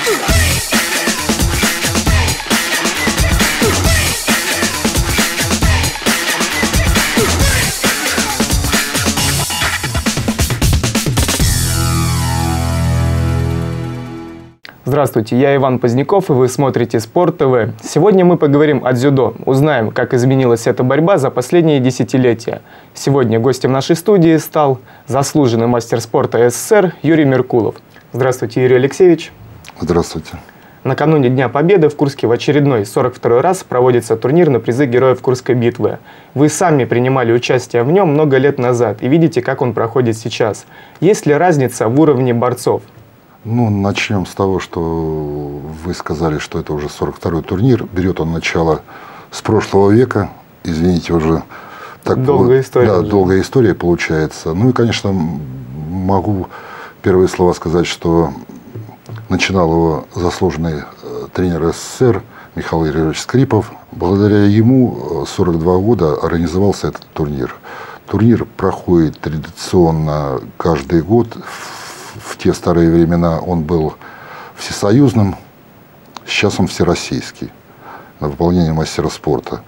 Здравствуйте, я Иван Поздняков, и вы смотрите Спорт ТВ. Сегодня мы поговорим о дзюдо, узнаем, как изменилась эта борьба за последние десятилетия. Сегодня гостем нашей студии стал заслуженный мастер спорта СССР Юрий Меркулов. Здравствуйте, Юрий Алексеевич. Здравствуйте. Накануне Дня Победы в Курске в очередной 42-й раз проводится турнир на призы героев Курской битвы. Вы сами принимали участие в нем много лет назад и видите, как он проходит сейчас. Есть ли разница в уровне борцов? Начнем с того, что вы сказали, что это уже 42-й турнир. Берет он начало с прошлого века. Извините, уже так долгая история. Да, долгая история получается. И, конечно, могу первые слова сказать, что начинал его заслуженный тренер СССР Михаил Юрьевич Скрипов. Благодаря ему 42 года организовался этот турнир. Турнир проходит традиционно каждый год. В те старые времена он был всесоюзным, сейчас он всероссийский, на выполнение мастера спорта.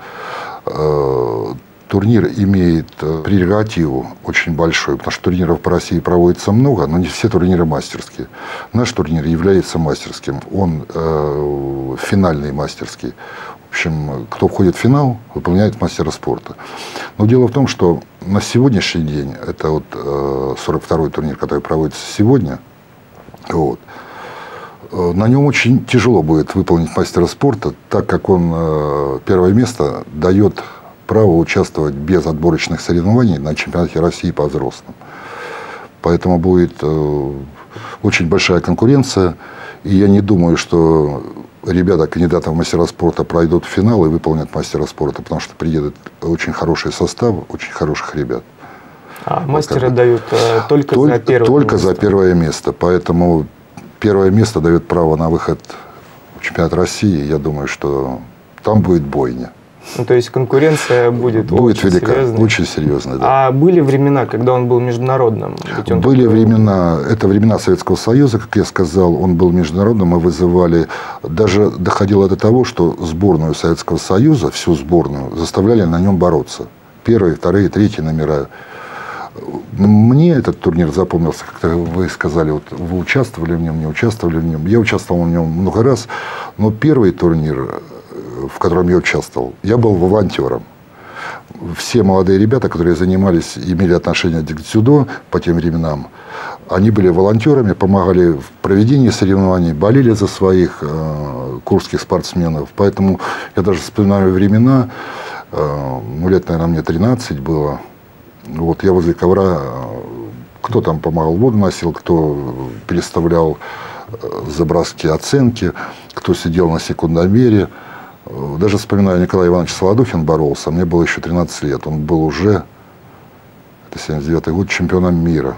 Турнир имеет прерогативу очень большую, потому что турниров по России проводится много, но не все турниры мастерские. Наш турнир является мастерским, он финальный мастерский. В общем, кто входит в финал, выполняет мастера спорта. Но дело в том, что на сегодняшний день, это вот 42-й турнир, который проводится сегодня, на нем очень тяжело будет выполнить мастера спорта, так как он первое место дает право участвовать без отборочных соревнований на чемпионате России по взрослым. Поэтому будет очень большая конкуренция, и я не думаю, что ребята, кандидаты в мастера спорта, пройдут в финал и выполнят мастера спорта, потому что приедет очень хороший состав, очень хороших ребят. А мастера дают только за первое место? Только за первое место. Поэтому первое место дает право на выход в чемпионат России. Я думаю, что там будет бойня. То есть конкуренция будет очень велика, серьезной. Очень серьезная, да. А были времена, когда он был международным? Были времена, это времена Советского Союза, как я сказал, он был международным, мы вызывали, даже доходило до того, что сборную Советского Союза, всю сборную, заставляли на нем бороться. Первые, вторые, третьи номера. Мне этот турнир запомнился, как вы сказали, вот вы участвовали в нем, не участвовали в нем. Я участвовал в нем много раз, но первый турнир, в котором я участвовал, я был волонтером. Все молодые ребята, которые занимались, имели отношение к дзюдо по тем временам, они были волонтерами, помогали в проведении соревнований, болели за своих курских спортсменов. Поэтому я даже вспоминаю времена, лет, наверное, мне 13 было. Я возле ковра, кто там помогал, воду носил, кто переставлял заброски оценки, кто сидел на секундомере. Даже вспоминаю, Николай Иванович Солодухин боролся, мне было еще 13 лет. Он был уже, это 79-й год, чемпионом мира.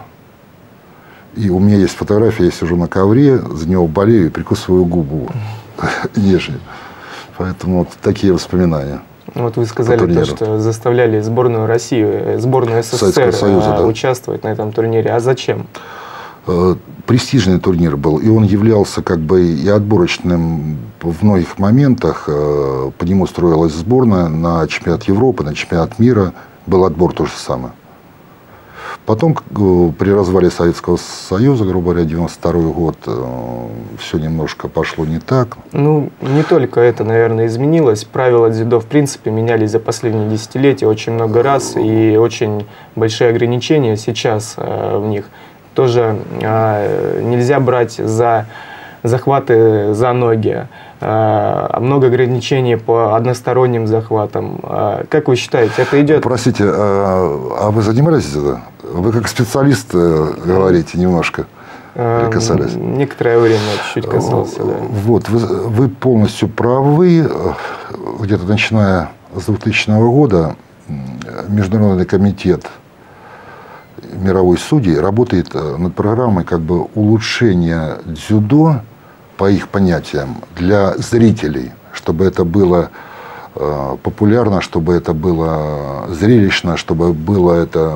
И у меня есть фотография, я сижу на ковре, за него болею и прикусываю губу нежно. Поэтому вот такие воспоминания. Вы сказали, что заставляли сборную России, сборную СССР Союза, участвовать на этом турнире. А зачем? Престижный турнир был, и он являлся как бы и отборочным в многих моментах. По нему строилась сборная на чемпионат Европы, на чемпионат мира. Был отбор то же самое. Потом, при развале Советского Союза, грубо говоря, 92-й год, все немножко пошло не так. Не только это, наверное, изменилось. Правила дзюдо, в принципе, менялись за последние десятилетия очень много раз. И очень большие ограничения сейчас в них. Тоже нельзя брать за захваты за ноги. Много ограничений по односторонним захватам. Как вы считаете, это идет? Простите, а вы занимались дзюдо? Вы как специалист говорите немножко. Касались? Некоторое время чуть-чуть касался, да. Вы полностью правы. Где-то начиная с 2000 года Международный комитет мировой судей работает над программой улучшения дзюдо, по их понятиям, для зрителей, чтобы это было популярно, чтобы это было зрелищно, чтобы было это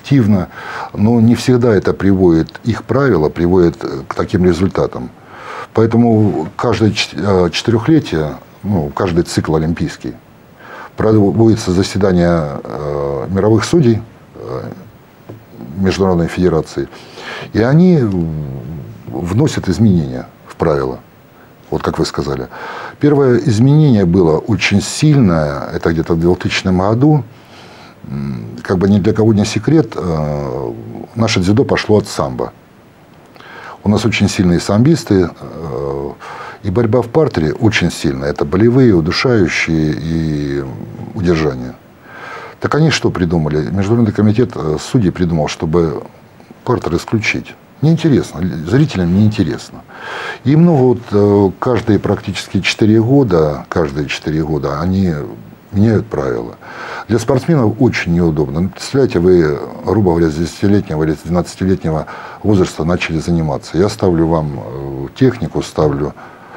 эффективно. Но не всегда это приводит, их правила приводят к таким результатам. Поэтому каждое четырехлетие, ну, каждый цикл олимпийский, проводится заседание мировых судей Международной Федерации, и они вносят изменения в правила. Вот как вы сказали. Первое изменение было очень сильное, это где-то в 2000 году. Как бы ни для кого не секрет, наше дзюдо пошло от самбо. У нас очень сильные самбисты, и борьба в партере очень сильная. Это болевые, удушающие и удержания. Так они что придумали? Международный комитет судей придумал, чтобы партер исключить. Неинтересно, зрителям неинтересно. И много вот каждые практически 4 года они меняют правила. Для спортсменов очень неудобно. Представляете, вы, грубо говоря, с 10-летнего или с 12-летнего возраста начали заниматься. Я ставлю вам технику, ставлю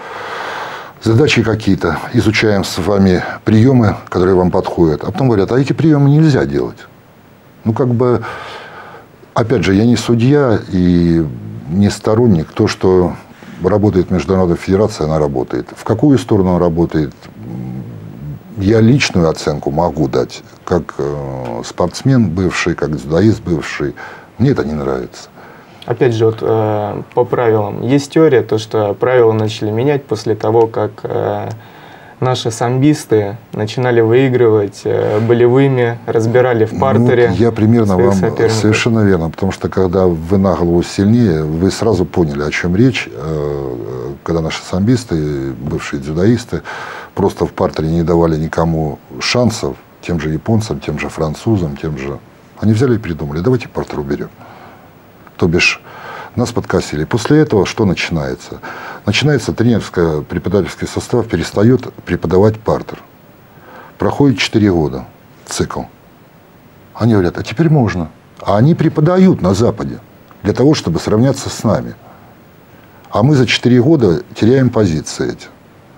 задачи какие-то, изучаем с вами приемы, которые вам подходят. А потом говорят, а эти приемы нельзя делать. Ну, как бы, опять же, я не судья и не сторонник. То, что работает Международная Федерация, она работает. В какую сторону она работает, я личную оценку могу дать, как спортсмен бывший, как дзюдоист бывший. Мне это не нравится. Опять же, вот, по правилам. Есть теория, то, что правила начали менять после того, как наши самбисты начинали выигрывать болевыми, разбирали в партере. Ну, я примерно вам совершенно верно, потому что когда вы на голову сильнее, вы сразу поняли, о чем речь, когда наши самбисты, бывшие дзюдоисты, просто в партере не давали никому шансов, тем же японцам, тем же французам, тем же... Они взяли и придумали, давайте партер уберем. То бишь, нас подкосили. После этого что начинается? Начинается тренерско-преподавательский состав перестает преподавать партер. Проходит 4 года цикл. Они говорят, а теперь можно. А они преподают на Западе для того, чтобы сравняться с нами. А мы за 4 года теряем позиции эти.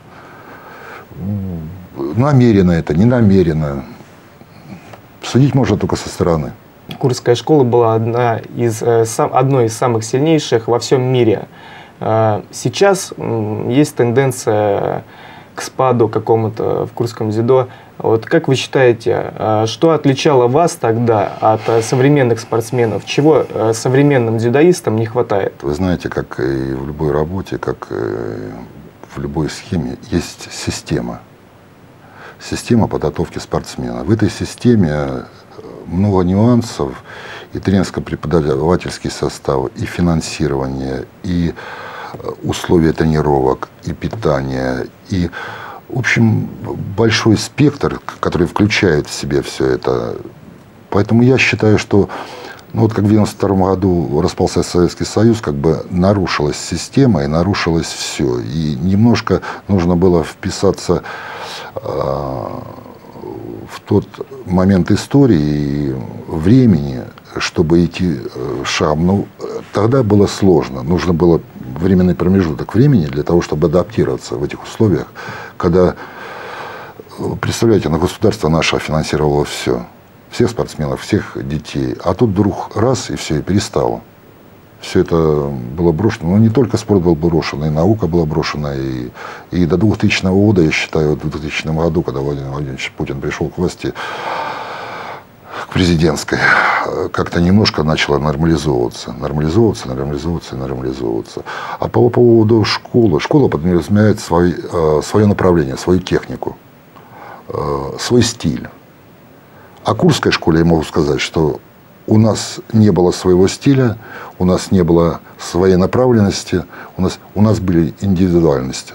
Намеренно это, не намеренно. Судить можно только со стороны. Курская школа была одной из самых сильнейших во всем мире. Сейчас есть тенденция к спаду какому-то в курском дзюдо. Вот как вы считаете, что отличало вас тогда от современных спортсменов? Чего современным дзюдоистам не хватает? Вы знаете, как и в любой работе, как и в любой схеме, есть система. Система подготовки спортсмена. В этой системе много нюансов, и тренерско-преподавательский состав, и финансирование, и условия тренировок, и питание, и, в общем, большой спектр, который включает в себя все это. Поэтому я считаю, что, ну, вот как в 1992 году распался Советский Союз, как бы нарушилась система и нарушилось все. И немножко нужно было вписаться в тот момент истории и времени, чтобы идти шагом. Но тогда было сложно. Нужно было временный промежуток времени для того, чтобы адаптироваться в этих условиях, когда, представляете, на государство наше финансировало все. Всех спортсменов, всех детей. А тут вдруг раз, и все, и перестало. Все это было брошено. Но не только спорт был брошен, и наука была брошена. И до 2000 года, я считаю, в 2000 году, когда Владимир Владимирович Путин пришел к власти, к президентской, как-то немножко начало нормализовываться. Нормализовываться. А по поводу школы. Школа подразумевает свое направление, свою технику, свой стиль. О Курской школе я могу сказать, что у нас не было своего стиля, у нас не было своей направленности, у нас были индивидуальности.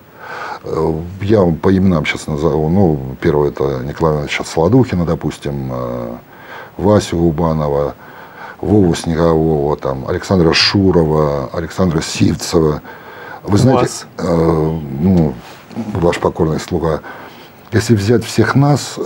Я вам по именам сейчас назову. Ну, первое это Николая Ивановича Солодухина, допустим, Васю Губанова, Вову Снегового, там, Александра Шурова, Александра Сивцева. Вы знаете, ну, ваш покорный слуга, если взять всех нас,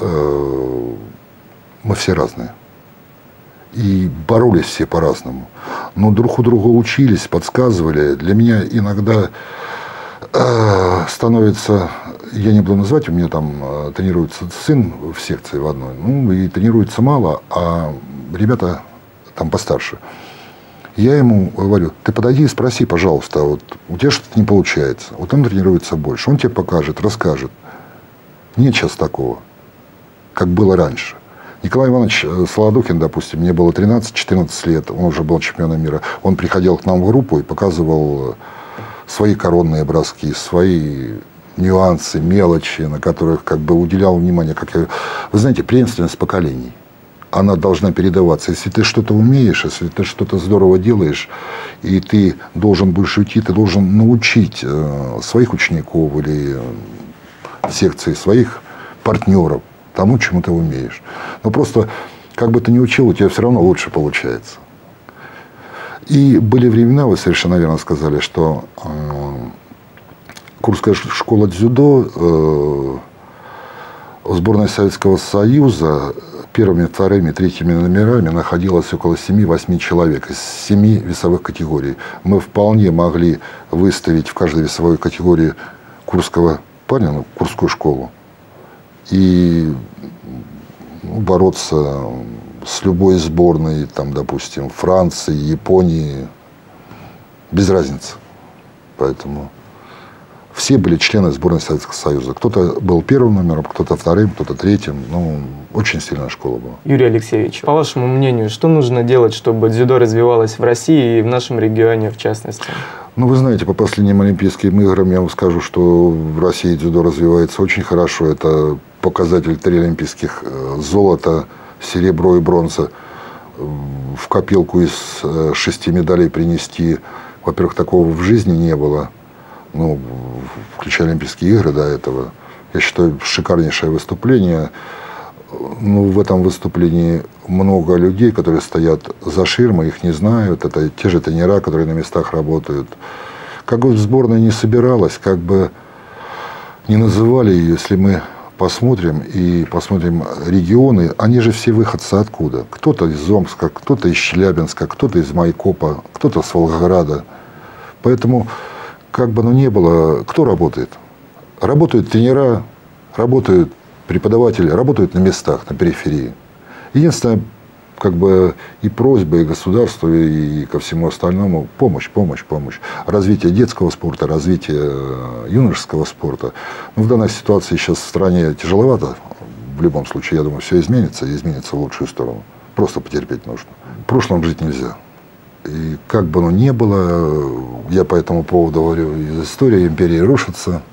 мы все разные. И боролись все по-разному. Но друг у друга учились, подсказывали. Для меня иногда становится, я не буду называть, у меня там тренируется сын в секции в одной. Ну, и тренируется мало, а ребята там постарше. Я ему говорю, ты подойди и спроси, пожалуйста, вот у тебя что-то не получается. Вот он тренируется больше, он тебе покажет, расскажет. Нет сейчас такого, как было раньше. Николай Иванович Солодухин, допустим, мне было 13-14 лет, он уже был чемпионом мира. Он приходил к нам в группу и показывал свои коронные броски, свои нюансы, мелочи, на которых как бы уделял внимание. Вы знаете, преемственность поколений. Она должна передаваться. Если ты что-то умеешь, если ты что-то здорово делаешь, и ты должен будешь уйти, ты должен научить своих учеников или секции, своих партнеров тому, чему ты умеешь. Но просто, как бы ты ни учил, у тебя все равно лучше получается. И были времена, вы совершенно верно сказали, что Курская школа дзюдо, сборная Советского Союза, первыми, вторыми, третьими номерами находилось около 7-8 человек из 7 весовых категорий. Мы вполне могли выставить в каждой весовой категории курского парня, Курскую школу, и бороться с любой сборной, там, допустим, Франции, Японии, без разницы. Поэтому все были члены сборной Советского Союза. Кто-то был первым номером, кто-то вторым, кто-то третьим. Ну, очень сильная школа была. Юрий Алексеевич, по вашему мнению, что нужно делать, чтобы дзюдо развивалось в России и в нашем регионе в частности? Ну, вы знаете, по последним Олимпийским играм я вам скажу, что в России дзюдо развивается очень хорошо. Это показатель 3 олимпийских золота, серебро и бронза. В копилку из 6 медалей принести, во-первых, такого в жизни не было. Ну, включая Олимпийские игры до этого. Я считаю, шикарнейшее выступление. Ну, в этом выступлении много людей, которые стоят за ширмой, их не знают. Это те же тренера, которые на местах работают. Как бы сборная не собиралась, как бы не называли ее, если мы посмотрим регионы, они же все выходцы откуда? Кто-то из Омска, кто-то из Челябинска, кто-то из Майкопа, кто-то с Волгограда. Поэтому как бы оно ни было, кто работает? Работают тренера, работают преподаватели, работают на местах, на периферии. Единственное, как бы и просьба и государству, и ко всему остальному помощь. Развитие детского спорта, развитие юношеского спорта. Но в данной ситуации сейчас в стране тяжеловато. В любом случае, я думаю, все изменится, и изменится в лучшую сторону. Просто потерпеть нужно. В прошлом жить нельзя. И как бы оно ни было, я по этому поводу говорю, история империи рушится.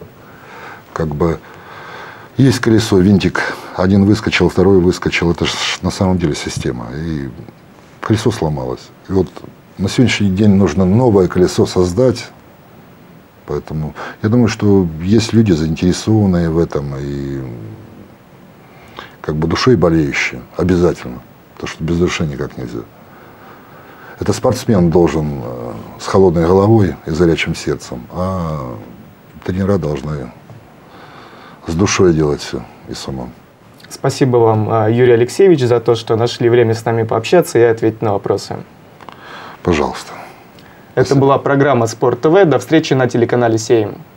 Как бы есть колесо, винтик, один выскочил, второй выскочил. Это же на самом деле система. И колесо сломалось. И вот на сегодняшний день нужно новое колесо создать. Поэтому я думаю, что есть люди, заинтересованные в этом, и как бы душой болеющие. Обязательно. Потому что без души никак нельзя. Это спортсмен должен с холодной головой и горячим сердцем, а тренера должны с душой делать все и с умом. Спасибо вам, Юрий Алексеевич, за то, что нашли время с нами пообщаться и ответить на вопросы. Пожалуйста. Это была программа «Спорт ТВ». До встречи на телеканале «Сейм».